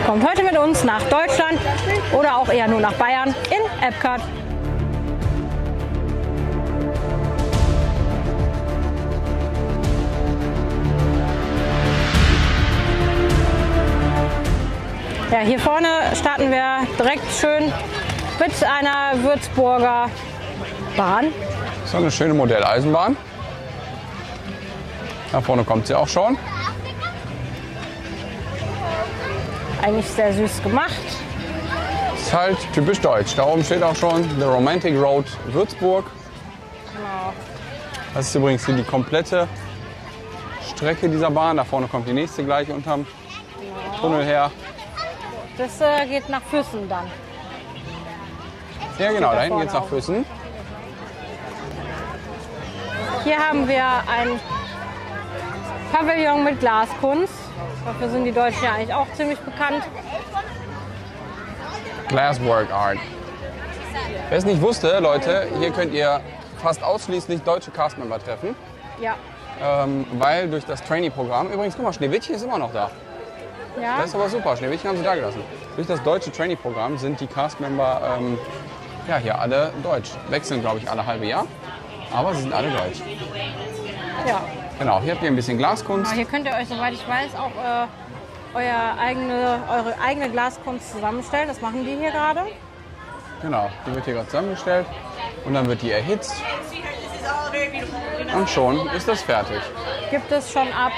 Kommt heute mit uns nach Deutschland oder auch eher nur nach Bayern in Epcot. Ja, hier vorne starten wir direkt schön mit einer Würzburger Bahn. Das ist eine schöne Modelleisenbahn. Da vorne kommt sie auch schon. Eigentlich sehr süß gemacht. Ist halt typisch deutsch. Da oben steht auch schon The Romantic Road Würzburg. Genau. Das ist übrigens hier die komplette Strecke dieser Bahn. Da vorne kommt die nächste gleich unterm Tunnel her. Das geht nach Füssen dann. Ja genau, da hinten vorne geht es nach auch. Füssen. Hier haben wir ein Pavillon mit Glaskunst. Dafür sind die Deutschen ja eigentlich auch ziemlich bekannt. Glasswork Art. Wer es nicht wusste, Leute, hier könnt ihr fast ausschließlich deutsche Castmember treffen. Ja. Weil durch das Trainee-Programm, übrigens, guck mal, Schneewittchen ist immer noch da. Ja. Das ist aber super, Schneewittchen haben sie da gelassen. Durch das deutsche Trainee-Programm sind die Castmember ja, hier alle deutsch. Wechseln, glaube ich, alle halbe Jahr. Aber sie sind alle deutsch. Ja. Genau, hier habt ihr ein bisschen Glaskunst. Hier könnt ihr euch, soweit ich weiß, auch eure eigene Glaskunst zusammenstellen. Das machen die hier gerade. Genau, die wird hier gerade zusammengestellt. Und dann wird die erhitzt. Und schon ist das fertig. Gibt es schon ab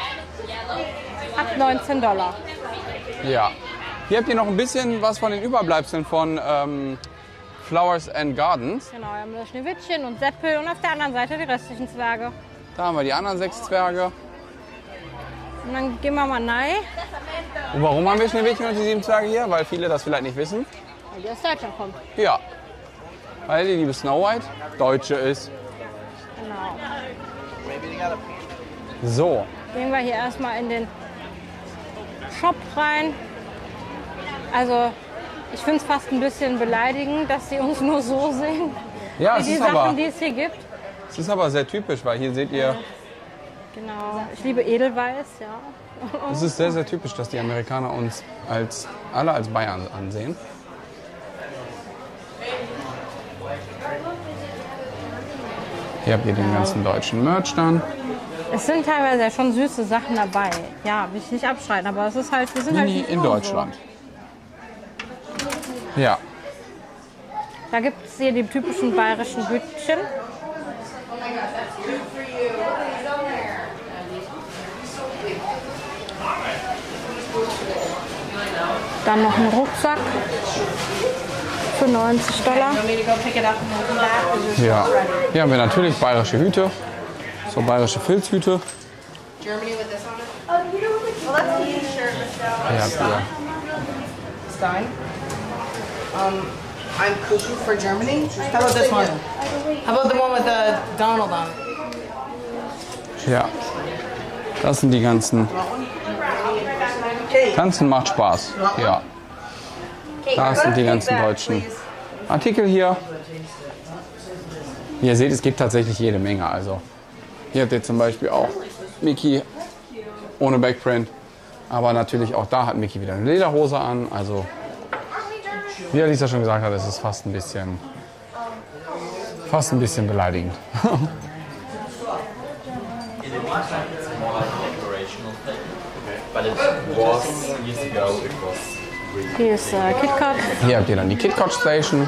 $19. Ja. Hier habt ihr noch ein bisschen was von den Überbleibseln von Flowers and Gardens. Genau, wir haben das Schneewittchen und Seppel und auf der anderen Seite die restlichen Zwerge. Da haben wir die anderen 6 Zwerge. Und dann gehen wir mal rein, Und warum haben wir Schneewittchen und die 7 Zwerge hier? Weil viele das vielleicht nicht wissen. weil die aus Deutschland kommt. Ja. Weil die liebe Snow White Deutsche ist. Genau. So. Gehen wir hier erstmal in den Shop rein. Also, ich finde es fast ein bisschen beleidigend, dass sie uns nur so sehen, Ja, wie die Sachen, die es hier gibt. es ist aber sehr typisch, weil hier seht ihr, Genau. Ich liebe Edelweiß, ja. es ist sehr, sehr typisch, dass die Amerikaner uns alle als Bayern ansehen. Hier habt ihr den ganzen deutschen Merch dann. Es sind teilweise ja schon süße Sachen dabei. Ja, will ich nicht abschreiten, aber es ist halt, wir sind halt Mini nicht in nur so. Deutschland. Ja. Da gibt es hier die typischen bayerischen Hütchen. Dann noch ein Rucksack für $90. Ja. Hier haben wir natürlich bayerische Hüte. So bayerische Filzhüte. Germany with this on it? Oh, you know what? Well, that's a new shirt, Michelle. Hier habt ihr Stein. I'm cuckoo for Germany. How about this one? How about the one with the Donald on it? Ja, das sind die ganzen. Tanzen macht Spaß. Ja, das sind die ganzen deutschen Artikel hier. Wie ihr seht, es gibt tatsächlich jede Menge. Also hier habt ihr zum Beispiel auch Mickey ohne Backprint. Aber natürlich auch da hat Mickey wieder eine Lederhose an. Also wie Alisa schon gesagt hat, es ist fast ein bisschen beleidigend. But it was years ago, it was Hier ist KitKat. Hier habt ihr dann die KitKat Station.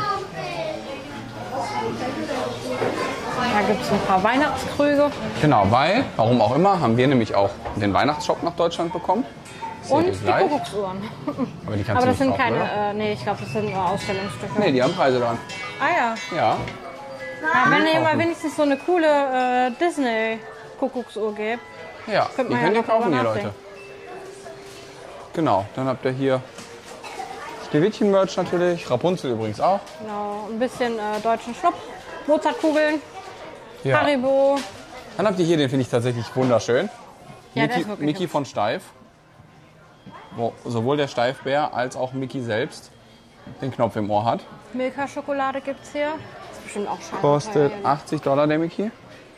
Da gibt es ein paar Weihnachtskrüge. Genau, weil, warum auch immer, haben wir nämlich auch den Weihnachtsshop nach Deutschland bekommen. Seht Und ihr die gleich. Kuckucksuhren. Aber die kannst Aber du das sind nicht kaufen, keine, oder? nee, ich glaube, das sind nur Ausstellungsstücke. Nee, die haben Preise dran. Ah ja. Ja. Ja, wenn ihr mal kaufen. wenigstens so eine coole Disney-Kuckucksuhr gebt. Ja, die man ja könnt ihr noch kaufen drüber hier, Leute. nachdenken. Genau, dann habt ihr hier Schneewittchen-Merch natürlich, Rapunzel übrigens auch. Genau, ein bisschen deutschen Schnupp, Mozartkugeln, Ja. Haribo. Dann habt ihr hier, den finde ich tatsächlich wunderschön. Ja, der Mickey, ist wirklich Mickey hübsch. von Steif. Wo sowohl der Steifbär als auch Mickey selbst den Knopf im Ohr hat. Milka-Schokolade gibt es hier. Ist bestimmt auch schade. Kostet $80 der Mickey.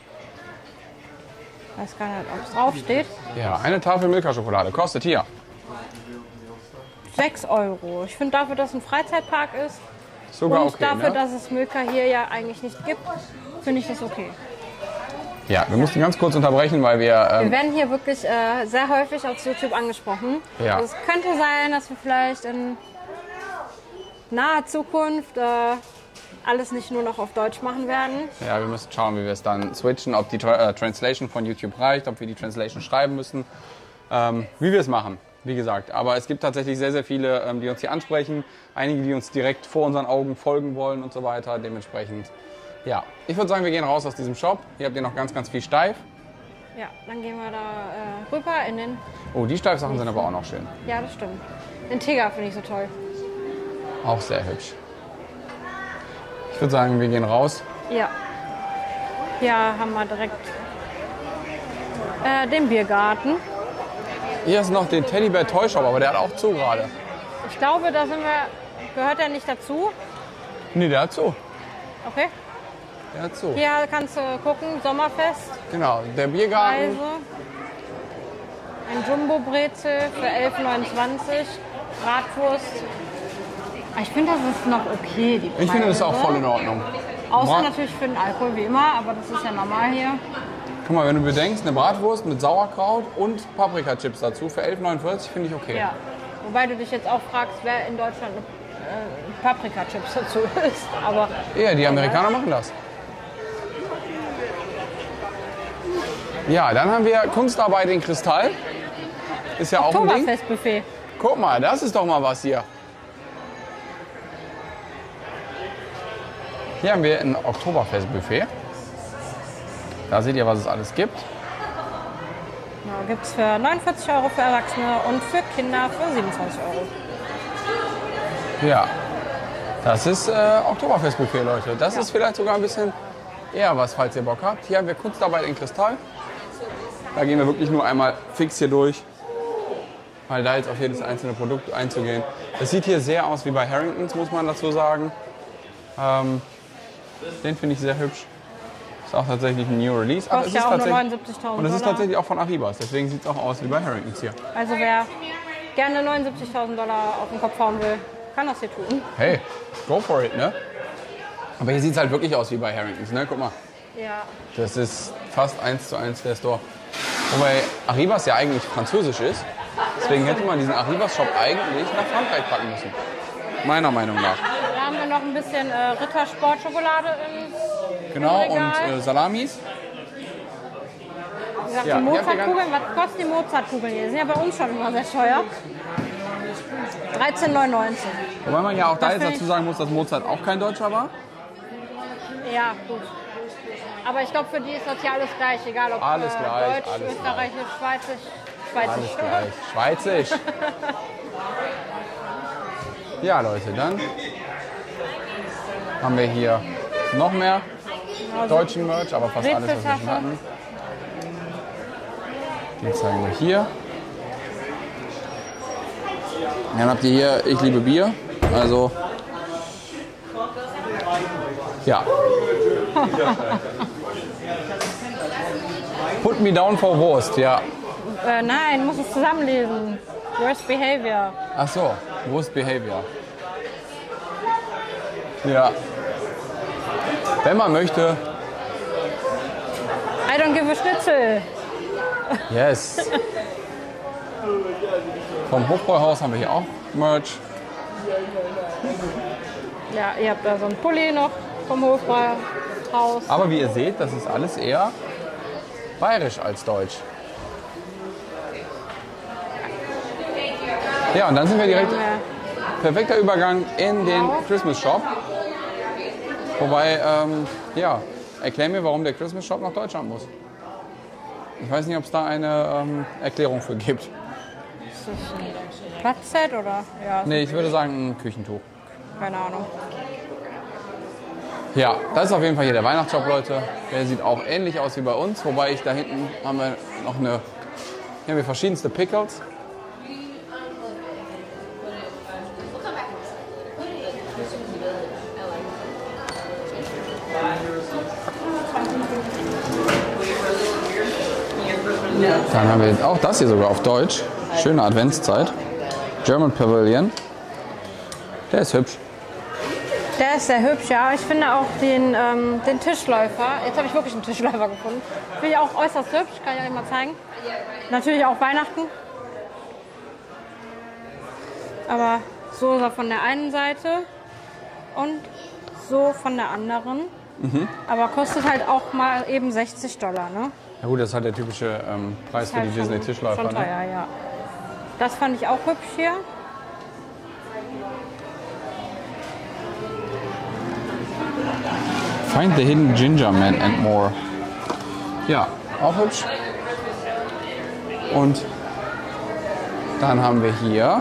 Weiß gar nicht, ob es draufsteht. Ja, eine Tafel Milka-Schokolade kostet hier 6 Euro. Ich finde dafür, dass es ein Freizeitpark ist Sogar und okay, dafür, ne? dass es Milka hier ja eigentlich nicht gibt, finde ich das okay. Ja, wir mussten ganz kurz unterbrechen, weil wir... Wir werden hier wirklich sehr häufig auf YouTube angesprochen. Ja. Also es könnte sein, dass wir vielleicht in naher Zukunft alles nicht nur noch auf Deutsch machen werden. Ja, wir müssen schauen, wie wir es dann switchen, ob die Translation von YouTube reicht, ob wir die Translation schreiben müssen, wie wir es machen, wie gesagt. Aber es gibt tatsächlich sehr, sehr viele, die uns hier ansprechen, einige, die uns direkt vor unseren Augen folgen wollen und so weiter. Dementsprechend, ja, ich würde sagen, wir gehen raus aus diesem Shop. Hier habt ihr noch ganz, ganz viel Steif. Ja, dann gehen wir da rüber in den... Oh, die Steifsachen sind aber auch noch schön. Ja, das stimmt. Den Tiger finde ich so toll. Auch sehr hübsch. Ich würde sagen, wir gehen raus. Ja. Hier haben wir direkt den Biergarten. Hier ist noch den Teddybär Toy Shop, aber der hat auch zu gerade. Ich glaube, da sind wir... Gehört der nicht dazu? Nee, der hat zu. Okay. Der hat zu. Hier kannst du gucken, Sommerfest. Genau, der Biergarten. Preise. Ein Jumbo-Brezel für 11,29. Bratwurst. Ich finde, das ist noch okay, die Preise. Ich finde, das ist auch voll in Ordnung. Außer natürlich für den Alkohol, wie immer, aber das ist ja normal hier. Guck mal, wenn du bedenkst, eine Bratwurst mit Sauerkraut und Paprikachips dazu für 11,49 finde ich okay. Ja. Wobei du dich jetzt auch fragst, wer in Deutschland Paprikachips dazu isst. Aber Ja, die Amerikaner machen das. Ja, dann haben wir Kunstarbeit in Kristall. Ist ja auch ein Ding. Oktoberfestbuffet. Guck mal, das ist doch mal was hier. Hier haben wir ein Oktoberfestbuffet. Da seht ihr, was es alles gibt. Ja, gibt es für 49 Euro für Erwachsene und für Kinder für 27 Euro. Ja, das ist Oktoberfestbuffet, Leute. Das ist vielleicht sogar ein bisschen eher was, falls ihr Bock habt. Hier haben wir Kunstarbeit in Kristall. Da gehen wir wirklich nur einmal fix hier durch, weil da jetzt auf jedes einzelne Produkt einzugehen. Das sieht hier sehr aus wie bei Harringtons, muss man dazu sagen. Den finde ich sehr hübsch. Ist auch tatsächlich ein New Release. Aber es Kostet ist ja auch nur tatsächlich 79.000 und es ist Dollar. tatsächlich auch von Arribas. Deswegen sieht es auch aus wie bei Harringtons hier. Also wer gerne 79.000 Dollar auf den Kopf hauen will, kann das hier tun. Hey, go for it, ne? Aber hier sieht es halt wirklich aus wie bei Harringtons, ne? Guck mal. Ja. Das ist fast 1:1 der Store. Wobei Arribas ja eigentlich französisch ist. Deswegen hätte man diesen Arribas-Shop eigentlich nach Frankreich packen müssen. Meiner Meinung nach. Da haben wir noch ein bisschen Rittersport-Schokolade im Genau, Regal. und Salamis. Wie gesagt, Ja, die hier habt ihr Mozartkugeln, was kosten die Mozartkugeln hier? Die sind ja bei uns schon immer sehr teuer. 13,99. Wobei man ja auch da Das jetzt finde dazu ich- sagen muss, dass Mozart auch kein Deutscher war. Ja, gut. Aber ich glaube, für die ist das ja alles gleich. Egal ob Alles gleich, Deutsch, alles Österreichisch, Schweizisch. Alles gleich. Schweizisch. Ja, Leute, dann haben wir hier noch mehr deutschen Merch, aber fast alles, was wir schon hatten. Den zeigen wir hier. Dann habt ihr hier Ich liebe Bier. Also, ja. Put me down for Wurst, ja. Nein, du musst es zusammenlesen. Worst Behavior. Ach so, Wurst Behavior. Ja. Wenn man möchte, I don't give a Schnitzel. yes. Vom Hofbräuhaus haben wir hier auch Merch. Ja, ihr habt da so einen Pulli noch vom Hofbräuhaus. Aber wie ihr seht, das ist alles eher bayerisch als deutsch. Ja, und dann sind wir direkt, perfekter Übergang in den Christmas Shop. Wobei, ja, erklär mir, warum der Christmas Shop nach Deutschland muss. Ich weiß nicht, ob es da eine Erklärung für gibt. Ist das ein Platzset oder? Ja, Nee, ich würde sagen ein Küchentuch. keine Ahnung. Ja, das ist auf jeden Fall hier der Weihnachtsshop, Leute. Der sieht auch ähnlich aus wie bei uns, wobei da hinten haben wir noch hier haben wir verschiedenste Pickles. Dann haben wir jetzt auch das hier sogar auf Deutsch. Schöne Adventszeit. German Pavilion. Der ist hübsch. Der ist sehr hübsch, ja. Ich finde auch den Tischläufer, jetzt habe ich wirklich einen Tischläufer gefunden, finde ich auch äußerst hübsch, kann ich euch mal zeigen. Natürlich auch Weihnachten. Aber so ist er von der einen Seite und so von der anderen. Aber kostet halt auch mal eben $60, ne? Ja gut, das ist halt der typische Preis für Halt die Disney-Tischläufer. Schon teuer, Ne? ja. Das fand ich auch hübsch hier. Find the Hidden Ginger Man and More. Ja, auch hübsch. Und dann haben wir hier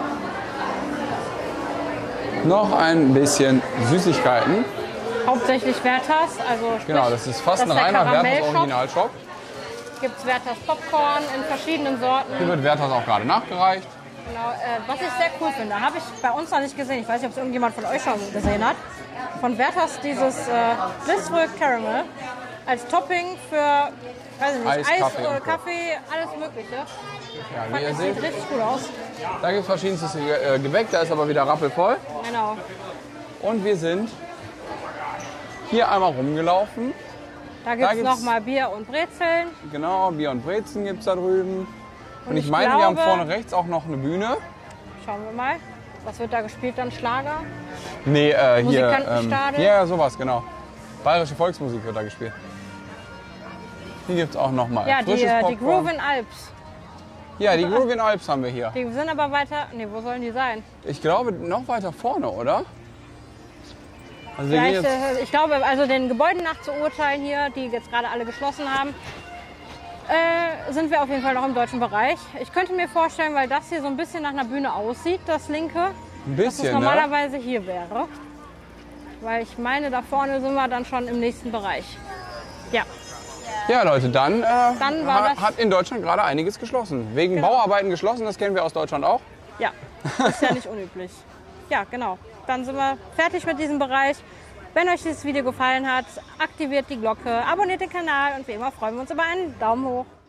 noch ein bisschen Süßigkeiten. Hauptsächlich Werthers, also Genau, das ist fast ein das ist der reiner Werthers Karamellshop. Originalshop. Gibt es Werthers Popcorn in verschiedenen Sorten. Hier wird Werthers auch gerade nachgereicht. Genau, was ich sehr cool finde, habe ich bei uns noch nicht gesehen. Ich weiß nicht, ob es irgendjemand von euch schon gesehen hat. Von Werthers dieses Blissful Caramel als Topping für, weiß ich nicht, Eis, Eis, Kaffee und Co. Kaffee, alles Mögliche. Ja, wie ihr Das seht, sieht richtig gut aus. da gibt es verschiedenstes Gebäck, da ist aber wieder rappelvoll. Genau. Und wir sind hier einmal rumgelaufen. Da gibt es gibt's- nochmal Bier und Brezeln. Genau, Bier und Brezen gibt es da drüben. Und ich ich meine, wir haben glaube- vorne rechts auch noch eine Bühne. Schauen wir mal. Was wird da gespielt dann? Schlager? Nee, hier. Musikantenstadel? Ja, sowas, genau. Bayerische Volksmusik wird da gespielt. Hier gibt es auch nochmal Ja, frisches die Popcorn. Groovin Alps. Ja, die Groovin Alps haben wir hier. Die sind aber weiter. Ne, wo sollen die sein? Ich glaube, noch weiter vorne, oder? Also wir gehen Vielleicht, jetzt, ich glaube, also den Gebäuden nach zu urteilen hier, die jetzt gerade alle geschlossen haben, sind wir auf jeden Fall noch im deutschen Bereich. Ich könnte mir vorstellen, weil das hier so ein bisschen nach einer Bühne aussieht, das linke, ein dass es bisschen, ne? normalerweise hier wäre. Weil ich meine, da vorne sind wir dann schon im nächsten Bereich. Ja, Ja, Leute, dann, Dann war das- hat in Deutschland gerade einiges geschlossen. Wegen Genau. Bauarbeiten geschlossen, das kennen wir aus Deutschland auch. ja, ist ja nicht unüblich. Ja, genau. Dann sind wir fertig mit diesem Bereich. Wenn euch dieses Video gefallen hat, aktiviert die Glocke, abonniert den Kanal und wie immer freuen wir uns über einen Daumen hoch.